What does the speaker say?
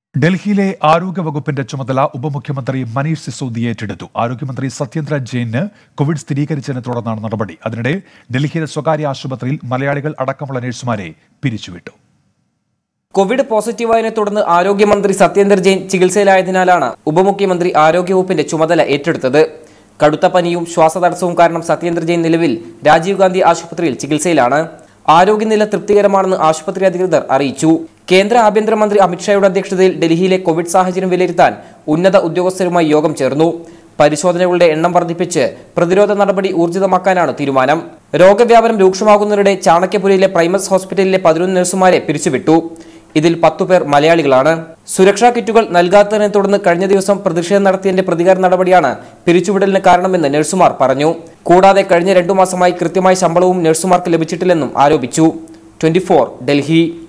ഡൽഹിയിലെ ആരോഗ്യവകുപ്പിന്റെ ചുമതല ഉപമുഖ്യമന്ത്രി മനീഷ് സിസോദിയ ഏറ്റെടുത്തു. ആരോഗ്യമന്ത്രി സത്യേന്ദ്ര ജെയിന് കോവിഡ് സ്ഥിരീകരിച്ചതിനെ തുടർന്നാണ് നടപടി. അതിനിടെ ഡൽഹിയിലെ സ്വകാര്യ ആശുപത്രിയിൽ മലയാളികൾ അടക്കമുള്ള നഴ്സുമാരെ പിരിച്ചുവിട്ടു. കോവിഡ് പോസിറ്റീവായതിനെ തുടർന്ന് ആരോഗ്യമന്ത്രി സത്യേന്ദ്ര ജെയിൻ ചികിത്സയിലായതിനാലാണ് ഉപമുഖ്യമന്ത്രി ആരോഗ്യവകുപ്പിന്റെ ചുമതല ഏറ്റെടുത്തത്. കടുത്ത പനിയും ശ്വാസതടസ്സവും കാരണം സത്യേന്ദ്ര ജെയിൻ നിലവിൽ രാജീവ് ഗാന്ധി ആശുപത്രിയിൽ ചികിത്സയിലാണ്. ആരോഗ്യനില തൃപ്തികരമാണെന്ന് ആശുപത്രി അധികൃതർ അറിയിച്ചു. കേന്ദ്ര ആഭ്യന്തരമന്ത്രി അമിത്ഷായുടെ അധ്യക്ഷതയിൽ ഡൽഹിയിലെ കോവിഡ് സാഹചര്യം വിലയിരുത്താൻ ഉന്നത ഉദ്യോഗസ്ഥരുമായി യോഗം ചേർന്നു. പരിശോധനകളുടെ എണ്ണം വർദ്ധിപ്പിച്ച് പ്രതിരോധ നടപടി ഊർജിതമാക്കാനാണ് തീരുമാനം. രോഗവ്യാപനം രൂക്ഷമാകുന്നതിനിടെ ചാണക്യപുരയിലെ പ്രൈമസ് ഹോസ്പിറ്റലിലെ 11 നഴ്സുമാരെ പിരിച്ചുവിട്ടു. ഇതിൽ 10 പേർ മലയാളികളാണ്. സുരക്ഷാ കിറ്റുകൾ നൽകാത്തതിനെ തുടർന്ന് കഴിഞ്ഞ ദിവസം പ്രതിഷേധം നടത്തിയതിന്റെ പ്രതികാര നടപടിയാണ് പിരിച്ചുവിടലിന് കാരണമെന്ന് നഴ്സുമാർ പറഞ്ഞു. കൂടാതെ കഴിഞ്ഞ 2 മാസമായി കൃത്യമായ ശമ്പളവും നഴ്സുമാർക്ക് ലഭിച്ചിട്ടില്ലെന്നും ആരോപിച്ചു. 24 ഡൽഹി.